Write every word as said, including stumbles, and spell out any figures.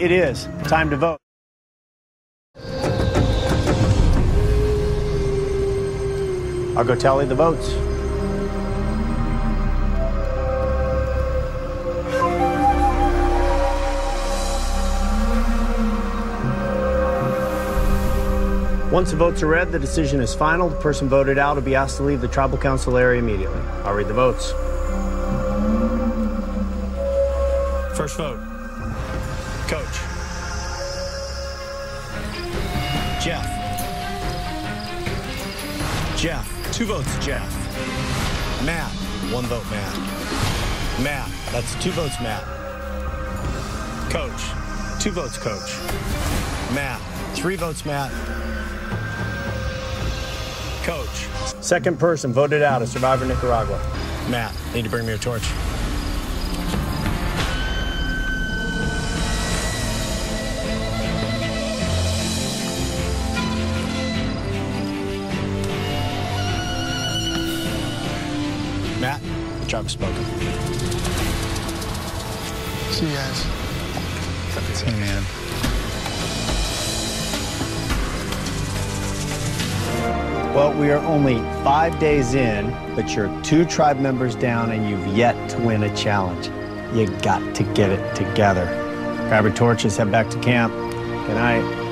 it is time to vote. I'll go tally the votes. Once the votes are read, the decision is final. The person voted out will be asked to leave the tribal council area immediately. I'll read the votes. First vote, Coach. Jeff. Jeff. Two votes, Jeff. Matt. One vote, Matt. Matt. That's two votes, Matt. Coach. Two votes, Coach. Matt. Three votes, Matt. Coach. Second person voted out as Survivor Nicaragua. Matt, need to bring me your torch. Matt, the job is spoken. See you guys. See you, man. Well, we are only five days in, but you're two tribe members down and you've yet to win a challenge. You got to get it together. Grab your torches, head back to camp. Good night.